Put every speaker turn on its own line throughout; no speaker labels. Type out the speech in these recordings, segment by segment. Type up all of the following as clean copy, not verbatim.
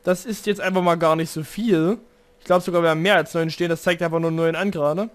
Das ist jetzt einfach mal gar nicht so viel. Ich glaube sogar, wir haben mehr als 9 stehen. Das zeigt einfach nur 9 an gerade.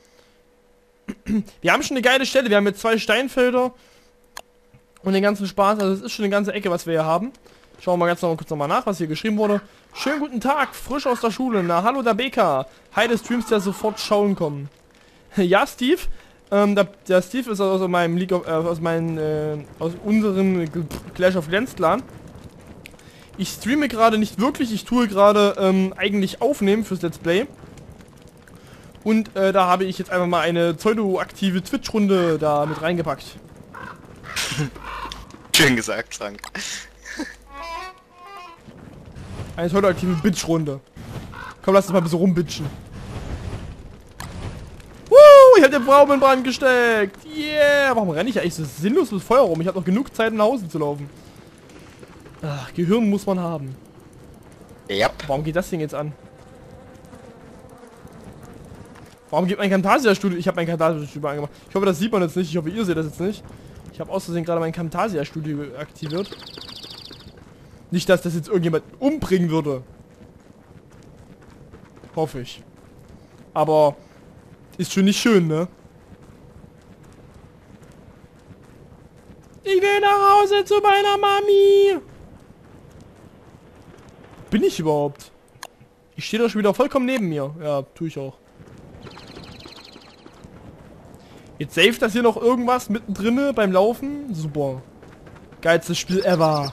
Wir haben schon eine geile Stelle. Wir haben jetzt 2 Steinfelder. Und den ganzen Spaß. Also es ist schon eine ganze Ecke, was wir hier haben. Schauen wir mal kurz nochmal nach, was hier geschrieben wurde. Schönen guten Tag, frisch aus der Schule. Na, hallo der BK. Hi, des Streams, der sofort schauen kommen. Ja, Steve. Der Steve ist aus meinem aus unserem Clash of Clans Clan. Ich streame gerade nicht wirklich, ich tue gerade eigentlich aufnehmen fürs Let's Play. Und da habe ich jetzt einfach mal eine pseudo-aktive Twitch-Runde da mit reingepackt.
Schön gesagt, Frank.
Eine pseudo-aktive Bitch-Runde. Komm, lass uns mal ein bisschen rumbitchen. Ich hab den Baum in Brand gesteckt. Yeah. Warum renne ich eigentlich so sinnlos mit Feuer rum? Ich habe noch genug Zeit, nach Hause zu laufen. Ach, Gehirn muss man haben.
Ja.
Warum geht das Ding jetzt an? Warum geht mein Camtasia-Studio? Ich habe mein Camtasia-Studio angemacht. Ich hoffe, das sieht man jetzt nicht. Ich hoffe, ihr seht das jetzt nicht. Ich habe aus Versehen gerade mein Camtasia-Studio aktiviert. Nicht, dass das jetzt irgendjemand umbringen würde. Hoffe ich. Aber ist schon nicht schön, ne? Ich will nach Hause zu meiner Mami. Bin ich überhaupt? Ich stehe doch schon wieder vollkommen neben mir. Ja, tue ich auch. Jetzt saved das hier noch irgendwas mittendrin beim Laufen. Super. Geilstes Spiel ever.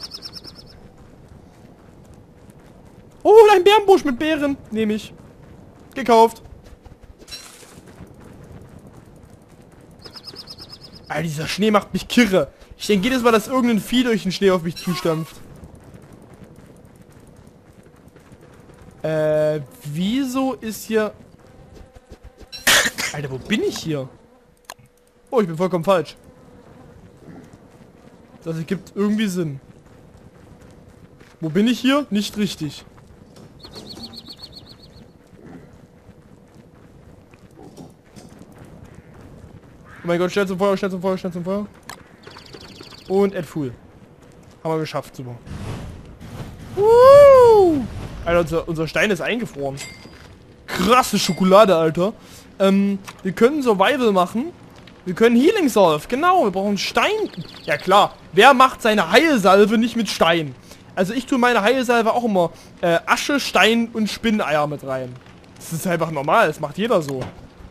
Oh, ein Bärenbusch mit Beeren. Nehme ich. Gekauft. Alter, dieser Schnee macht mich kirre. Ich denke jedes Mal, dass irgendein Vieh durch den Schnee auf mich zustampft. Wieso ist hier... Alter, wo bin ich hier? Oh, ich bin vollkommen falsch. Das ergibt irgendwie Sinn. Wo bin ich hier? Nicht richtig. Oh mein Gott, schnell zum Feuer, schnell zum Feuer, schnell zum Feuer. Und Add Fuel. Haben wir geschafft, super. Alter, unser Stein ist eingefroren. Krasse Schokolade, Alter. Wir können Survival machen. Wir können Healing Salve, genau, wir brauchen Stein. Ja klar, wer macht seine Heilsalve nicht mit Stein? Also ich tue meine Heilsalve auch immer Asche, Stein und Spinneier mit rein. Das ist einfach normal, das macht jeder so.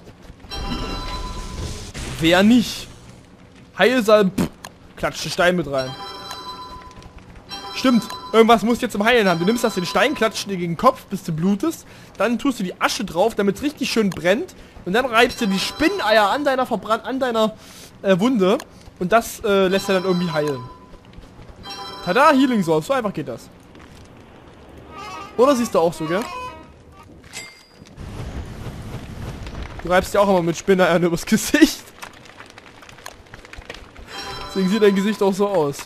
Wer nicht? Heilsalbe, klatscht den Stein mit rein. Stimmt, irgendwas musst du jetzt zum Heilen haben. Du nimmst das den Stein, klatscht dir gegen den Kopf, bis du blutest. Dann tust du die Asche drauf, damit es richtig schön brennt. Und dann reibst du die Spinneier an deiner Wunde. Und das lässt er dann irgendwie heilen. Tada, Healing Salve. So einfach geht das. Oder siehst du auch so, gell? Du reibst ja auch immer mit Spinneiern übers Gesicht. Deswegen sieht dein Gesicht auch so aus.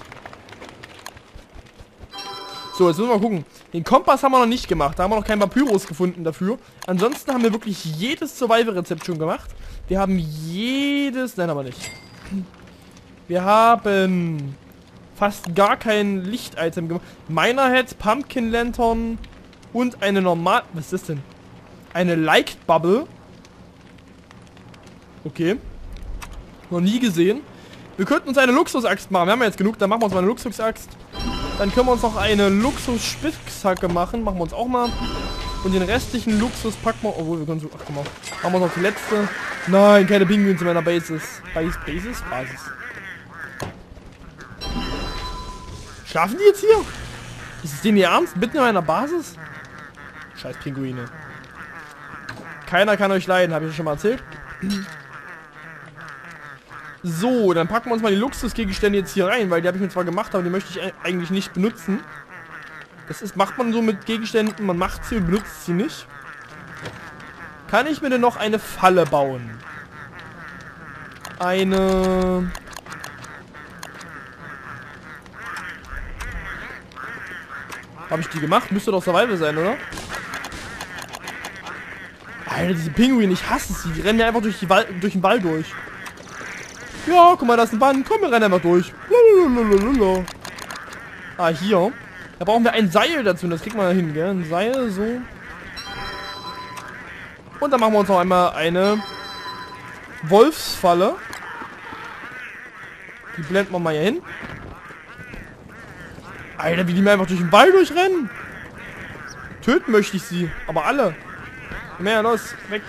So, jetzt müssen wir mal gucken. Den Kompass haben wir noch nicht gemacht. Da haben wir noch kein Papyrus gefunden dafür. Ansonsten haben wir wirklich jedes Survival-Rezept schon gemacht. Wir haben jedes... Nein, aber nicht. Wir haben fast gar kein Licht-Item gemacht. Miner-Head, Pumpkin Lantern und eine normal... Was ist das denn? Eine Light Bubble. Okay. Noch nie gesehen. Wir könnten uns eine Luxusaxt machen. Wir haben ja jetzt genug. Dann machen wir uns mal eine Luxusaxt. Dann können wir uns noch eine Luxus-Spitzhacke machen. Machen wir uns auch mal. Und den restlichen Luxus packen wir... Obwohl, wir können so... Ach, guck mal. Machen wir noch die letzte. Nein, keine Pinguins in meiner Basis. Basis? Schlafen die jetzt hier? Ist es denen ihr Ernst? Mitten in meiner Basis? Scheiß Pinguine. Keiner kann euch leiden, habe ich schon mal erzählt. So, dann packen wir uns mal die Luxusgegenstände jetzt hier rein, weil die habe ich mir zwar gemacht, aber die möchte ich eigentlich nicht benutzen. Das ist, macht man so mit Gegenständen, man macht sie und benutzt sie nicht. Kann ich mir denn noch eine Falle bauen? Eine... Habe ich die gemacht? Müsste doch Survival sein, oder? Alter, diese Pinguine, ich hasse sie. Die rennen mir einfach durch den Wald durch. Ja, guck mal, da ist ein Band. Komm, wir rennen einfach durch. Lalalala. Ah, hier. Da brauchen wir ein Seil dazu. Das kriegt man hin, gell? Ein Seil, so. Und dann machen wir uns noch einmal eine Wolfsfalle. Die blenden wir mal hier hin. Alter, wie die mir einfach durch den Wald durchrennen. Töten möchte ich sie. Aber alle. Mehr, los. Weg.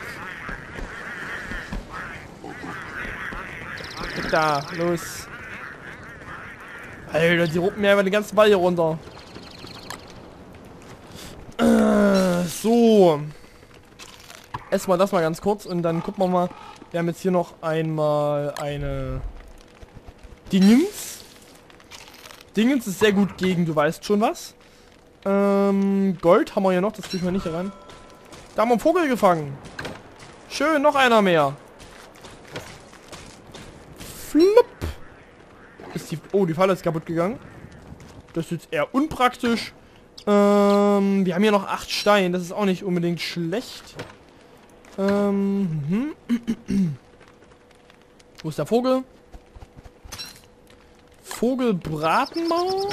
Weg da. Los. Alter, die ruppen mir einfach den ganzen Ball hier runter. So. Erstmal das mal ganz kurz und dann gucken wir mal. Wir haben jetzt hier noch einmal eine Dingens. Dingens ist sehr gut gegen, du weißt schon was. Gold haben wir hier noch, das kriegen wir nicht rein. Da haben wir einen Vogel gefangen. Schön, noch einer mehr. Flupp. Ist die, oh, die Falle ist kaputt gegangen. Das ist jetzt eher unpraktisch. Wir haben hier noch 8 Steine, das ist auch nicht unbedingt schlecht. Wo ist der Vogel? Vogel braten wir.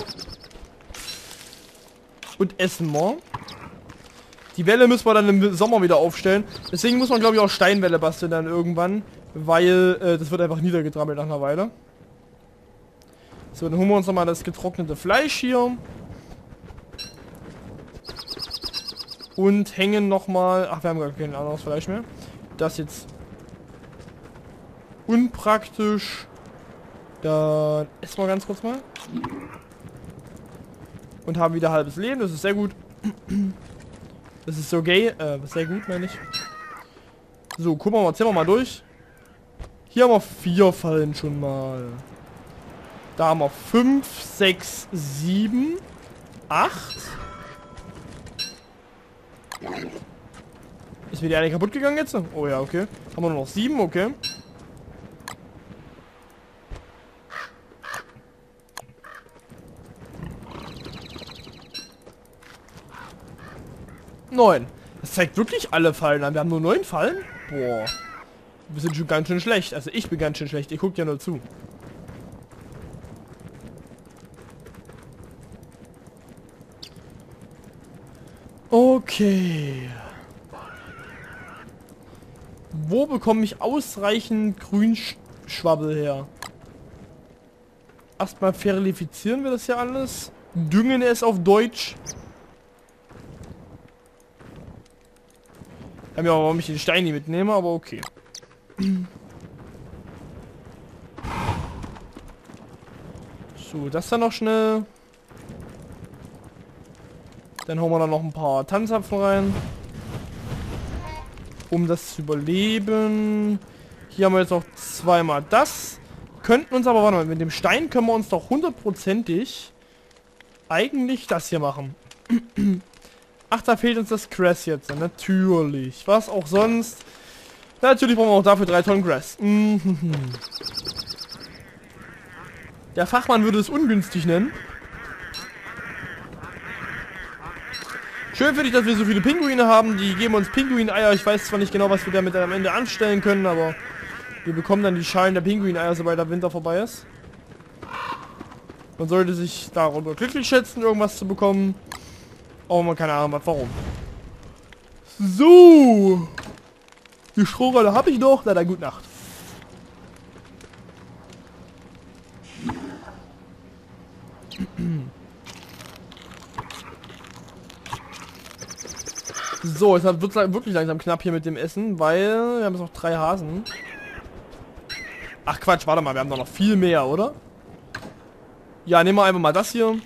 Und essen wir. Die Welle müssen wir dann im Sommer wieder aufstellen. Deswegen muss man, glaube ich, auch Steinwälle basteln dann irgendwann. Weil das wird einfach niedergetrampelt nach einer Weile. So, dann holen wir uns nochmal das getrocknete Fleisch hier. Und hängen nochmal... Ach, wir haben gar kein anderes Fleisch mehr. Das jetzt unpraktisch. Dann essen wir ganz kurz mal. Und haben wieder halbes Leben. Das ist sehr gut. Das ist so gay. Sehr gut, meine ich. So, gucken wir mal, zählen wir mal durch. Hier haben wir 4 Fallen schon mal. Da haben wir 5, 6, 7, 8. Ist mir die eine kaputt gegangen jetzt? Oh ja, okay. Haben wir nur noch 7, okay. Neun. Das zeigt wirklich alle Fallen an. Wir haben nur 9 Fallen? Boah. Wir sind schon ganz schön schlecht. Also ich bin ganz schön schlecht. Ihr guckt ja nur zu. Okay. Wo bekomme ich ausreichend Grünschwabbel her? Erstmal verifizieren wir das hier alles. Düngen es auf Deutsch. Ja, warum ich den Stein nicht mitnehme, aber okay. So, das dann noch schnell. Dann hauen wir da noch ein paar Tanzapfen rein. Um das zu überleben. Hier haben wir jetzt noch zweimal das. Könnten uns aber, warte mal, mit dem Stein können wir uns doch hundertprozentig eigentlich das hier machen. Ach, da fehlt uns das Grass jetzt. Natürlich. Was auch sonst. Natürlich brauchen wir auch dafür 3 Tonnen Grass. Der Fachmann würde es ungünstig nennen. Schön finde ich, dass wir so viele Pinguine haben. Die geben uns Pinguineier. Ich weiß zwar nicht genau, was wir damit am Ende anstellen können, aber wir bekommen dann die Schalen der Pinguineier, sobald der Winter vorbei ist. Man sollte sich darüber glücklich schätzen, irgendwas zu bekommen. Aber man keine Ahnung, was warum. So. Die Strohrolle habe ich noch. Na dann, gute Nacht. So, es wird wirklich langsam knapp hier mit dem Essen, weil wir haben jetzt noch 3 Hasen. Ach Quatsch, warte mal, wir haben doch noch viel mehr, oder? Ja, nehmen wir einfach mal das hier.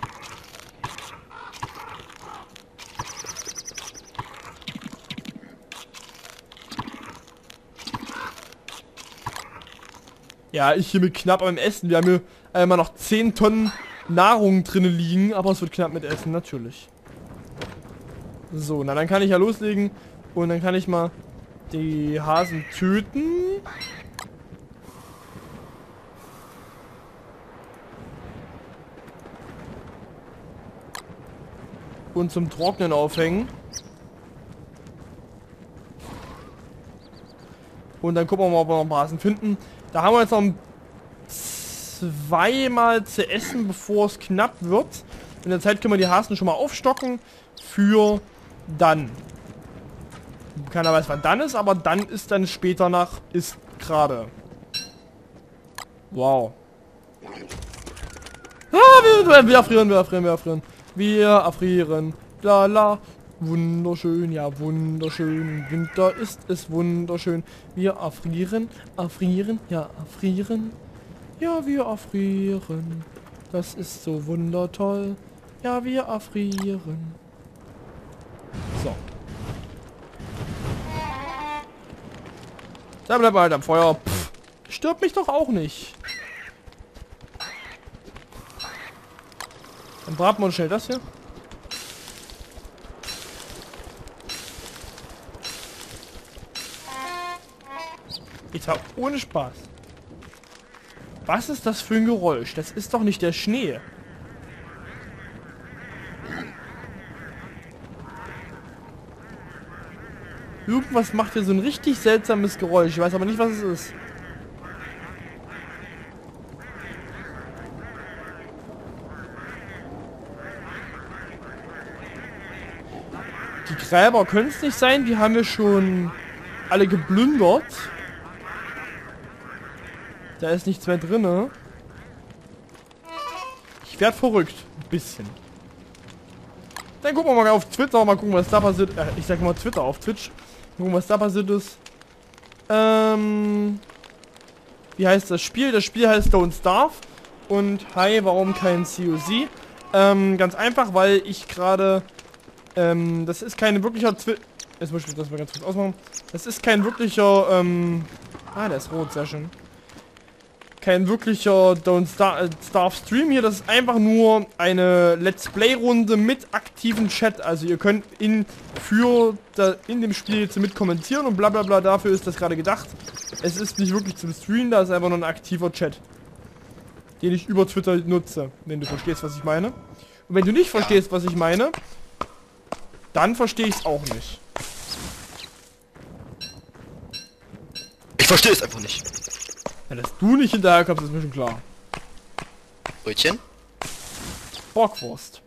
Ja, ich hier mit knapp am Essen. Wir haben hier immer noch 10 Tonnen Nahrung drin liegen, aber es wird knapp mit Essen, natürlich. So, na dann kann ich ja loslegen und dann kann ich mal die Hasen töten. Und zum Trocknen aufhängen. Und dann gucken wir mal, ob wir noch ein paar Hasen finden. Da haben wir jetzt noch zweimal zu essen, bevor es knapp wird. In der Zeit können wir die Hasen schon mal aufstocken für dann. Keiner weiß, wann dann ist, aber dann ist dann später nach ist gerade. Wow. Ah, wir erfrieren. Wir erfrieren. La la. Wunderschön, ja wunderschön. Im Winter ist es wunderschön. Wir erfrieren, ja erfrieren. Ja, wir erfrieren. Das ist so wundertoll. Ja, wir erfrieren. So. Da bleibt halt am Feuer. Pff, stirbt mich doch auch nicht. Dann braten wir uns schnell das hier. Jetzt war ohne Spaß. Was ist das für ein Geräusch? Das ist doch nicht der Schnee. Irgendwas macht hier so ein richtig seltsames Geräusch. Ich weiß aber nicht, was es ist. Die Gräber können es nicht sein. Die haben wir schon alle geplündert. Da ist nichts mehr drin. Ich werde verrückt. Ein bisschen. Dann gucken wir mal auf Twitter. Mal gucken, was da passiert. Ich sag mal Twitter auf Twitch. Mal gucken, was da passiert ist. Wie heißt das Spiel? Das Spiel heißt Don't Starve. Und hi, warum kein COC? Ganz einfach, weil ich gerade... das ist kein wirklicher Jetzt muss ich das mal ganz kurz ausmachen. Das ist kein wirklicher... der ist rot, sehr schön. Kein wirklicher Don't Starve Stream hier, das ist einfach nur eine Let's Play Runde mit aktivem Chat. Also ihr könnt in dem Spiel jetzt mit kommentieren und bla bla bla, dafür ist das gerade gedacht. Es ist nicht wirklich zum Streamen, da ist einfach nur ein aktiver Chat. Den ich über Twitter nutze, wenn du verstehst, was ich meine. Und wenn du nicht verstehst, was ich meine, dann verstehe ich es auch nicht.
Ich verstehe es einfach nicht.
Ja, dass du nicht hinterher kommst, ist mir schon klar.
Brötchen?
Bockwurst.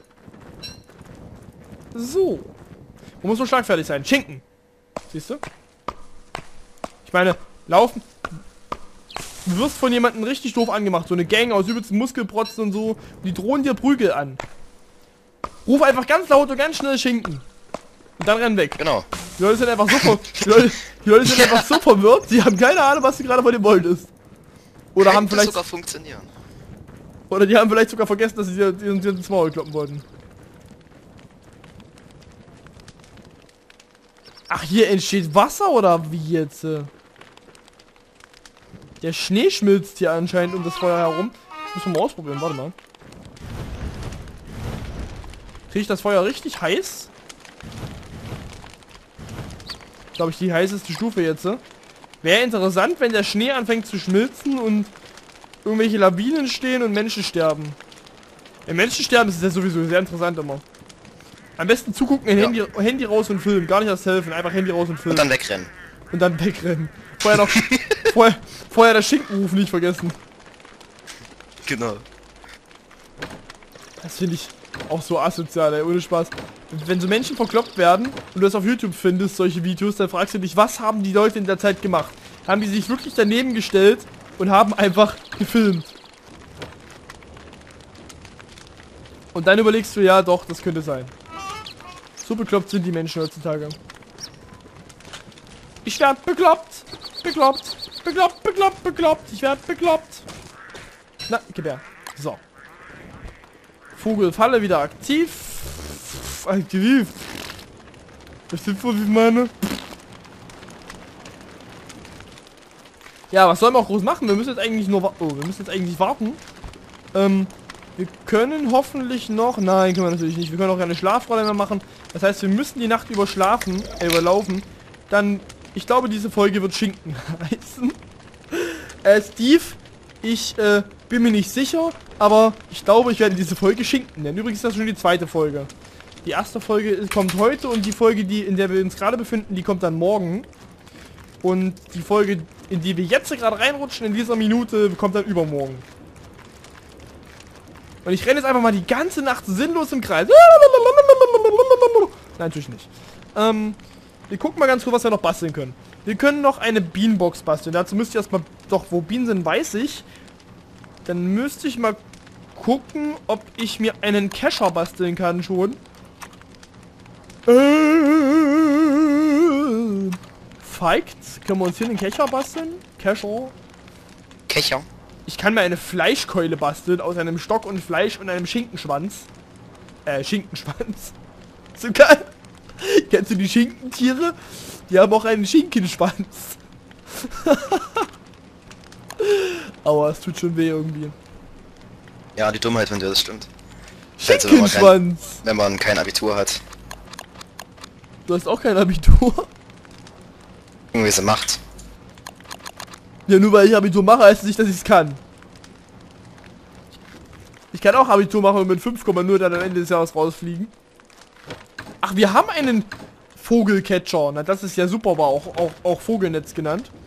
So. Wo muss man schlagfertig sein? Schinken. Siehst du? Ich meine, laufen. Du wirst von jemandem richtig doof angemacht. So eine Gang aus übelsten Muskelprotzen und so. Und die drohen dir Prügel an. Ruf einfach ganz laut und ganz schnell Schinken. Und dann renn weg.
Genau.
Die Leute sind einfach so die Leute sind einfach so verwirrt, die haben keine Ahnung, was sie gerade von dem wolltest. Oder haben vielleicht
sogar funktionieren.
Oder die haben vielleicht sogar vergessen, dass sie dir ins Maul kloppen wollten. Ach, hier entsteht Wasser oder wie jetzt? Der Schnee schmilzt hier anscheinend um das Feuer herum. Müssen wir mal ausprobieren, warte mal. Kriege ich das Feuer richtig heiß? Glaube ich, die heißeste Stufe jetzt. Wäre interessant, wenn der Schnee anfängt zu schmilzen und irgendwelche Lawinen stehen und Menschen sterben. Wenn Menschen sterben, ist das ja sowieso sehr interessant immer. Am besten zugucken, Handy raus und filmen. Gar nicht erst helfen, einfach Handy raus und filmen.
Und dann wegrennen.
Und dann wegrennen. Vorher noch... vorher das Schinkenruf nicht vergessen.
Genau.
Das finde ich auch so asozial, ey, ohne Spaß. Wenn so Menschen verkloppt werden und du das auf YouTube findest, solche Videos, dann fragst du dich, was haben die Leute in der Zeit gemacht? Haben die sich wirklich daneben gestellt und haben einfach gefilmt? Und dann überlegst du, ja doch, das könnte sein. So bekloppt sind die Menschen heutzutage. Ich werd bekloppt. Bekloppt. Ich werd bekloppt. Na, gib her. So. Vogelfalle wieder aktiv. Aktiv. Versteht, was ich meine? Ja, was sollen wir auch groß machen? Wir müssen jetzt eigentlich nur wir müssen jetzt eigentlich warten. Wir können hoffentlich noch... Nein, können wir natürlich nicht. Wir können auch keine Schlafrolle mehr machen. Das heißt, wir müssen die Nacht überlaufen. Dann... Ich glaube, diese Folge wird Schinken heißen. Steve, ich bin mir nicht sicher, aber ich glaube, ich werde diese Folge Schinken nennen. Übrigens ist das schon die zweite Folge. Die erste Folge kommt heute und die Folge, in der wir uns gerade befinden, die kommt dann morgen. Und die Folge, in die wir jetzt gerade reinrutschen, in dieser Minute, kommt dann übermorgen. Und ich renne jetzt einfach mal die ganze Nacht sinnlos im Kreis. Nein, natürlich nicht. Wir gucken mal ganz kurz, was wir noch basteln können. Wir können noch eine Bienenbox basteln. Dazu müsste ich erstmal... Doch, wo Bienen sind, weiß ich. Dann müsste ich mal gucken, ob ich mir einen Kescher basteln kann schon. Facts. Können wir uns hier einen Kescher basteln? Kescher.
Kecher.
Ich kann mir eine Fleischkeule basteln aus einem Stock und Fleisch und einem Schinkenschwanz. Schinkenschwanz. So geil. Kennst du die Schinkentiere? Die haben auch einen Schinkenschwanz. Aua, es tut schon weh irgendwie.
Ja, die Dummheit, wenn dir das stimmt.
Schinkenschwanz.
Wenn man kein Abitur hat.
Du hast auch kein Abitur?
Irgendwie so macht.
Ja, nur weil ich Abitur mache, heißt es nicht, dass ich es kann. Ich kann auch Abitur machen und mit 5,0 dann am Ende des Jahres rausfliegen. Ach, wir haben einen Vogelcatcher. Na, das ist ja super, aber auch Vogelnetz genannt.